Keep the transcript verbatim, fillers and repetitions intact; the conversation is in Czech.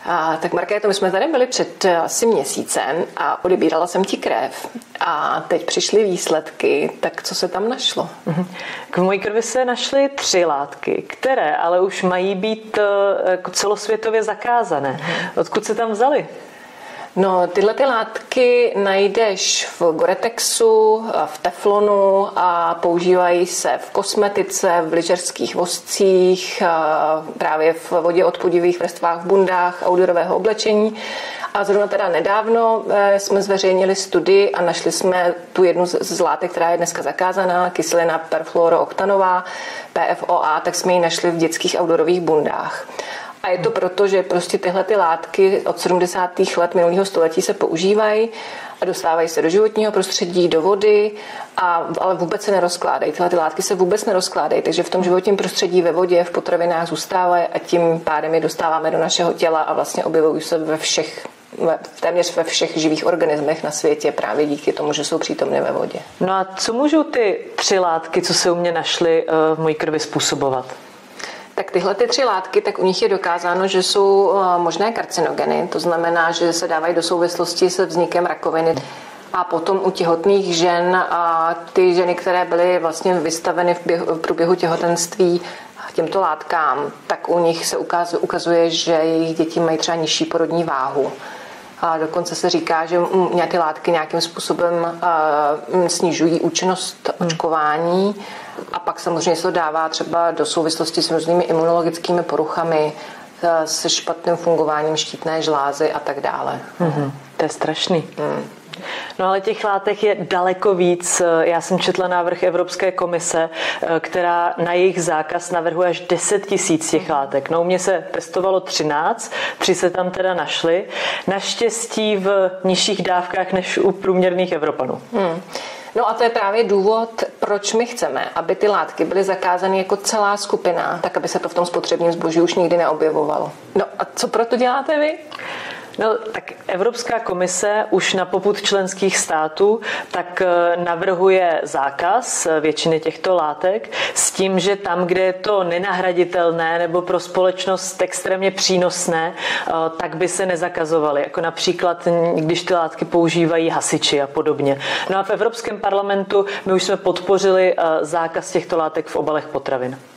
A, tak Markéto, my jsme tady byli před asi měsícem a odebírala jsem ti krev a teď přišly výsledky, tak co se tam našlo? V mojí krvi se našly tři látky, které ale už mají být celosvětově zakázané. Odkud se tam vzaly? No, tyhle ty látky najdeš v Goretexu, v teflonu a používají se v kosmetice, v lyžařských voscích, právě v vodě odpudivých vrstvách, v bundách, outdoorového oblečení. A zrovna teda nedávno jsme zveřejnili studii a našli jsme tu jednu z látek, která je dneska zakázaná, kyselina perfluorooktanová, P F O A, tak jsme ji našli v dětských outdoorových bundách. A je to proto, že prostě tyhle ty látky od sedmdesátých let minulého století se používají a dostávají se do životního prostředí, do vody, a, ale vůbec se nerozkládají. Tyhle ty látky se vůbec nerozkládají, takže v tom životním prostředí, ve vodě, v potravinách zůstávají a tím pádem je dostáváme do našeho těla a vlastně objevují se ve všech, ve, téměř ve všech živých organismech na světě právě díky tomu, že jsou přítomny ve vodě. No a co můžou ty tři látky, co se u mě našly, v mojí krvi způsobovat? Tak tyhle ty tři látky, tak u nich je dokázáno, že jsou možné karcinogeny, to znamená, že se dávají do souvislosti se vznikem rakoviny. A potom u těhotných žen a ty ženy, které byly vlastně vystaveny v, běhu, v průběhu těhotenství těmto látkám, tak u nich se ukazuje, ukazuje, že jejich děti mají třeba nižší porodní váhu. A dokonce se říká, že ty látky nějakým způsobem uh, snižují účinnost očkování a pak samozřejmě se to dává třeba do souvislosti s různými imunologickými poruchami, uh, se špatným fungováním štítné žlázy a tak dále. Mm-hmm. To je strašný. Mm. No ale těch látek je daleko víc. Já jsem četla návrh Evropské komise, která na jejich zákaz navrhuje až deset tisíc těch látek. No u mě se testovalo třináct, tři se tam teda našly. Naštěstí v nižších dávkách než u průměrných Evropanů. Hmm. No a to je právě důvod, proč my chceme, aby ty látky byly zakázány jako celá skupina, tak aby se to v tom spotřebním zboží už nikdy neobjevovalo. No a co proto děláte vy? No, tak Evropská komise už na popud členských států tak navrhuje zákaz většiny těchto látek s tím, že tam, kde je to nenahraditelné nebo pro společnost extrémně přínosné, tak by se nezakazovaly. Jako například, když ty látky používají hasiči a podobně. No a v Evropském parlamentu my už jsme podpořili zákaz těchto látek v obalech potravin.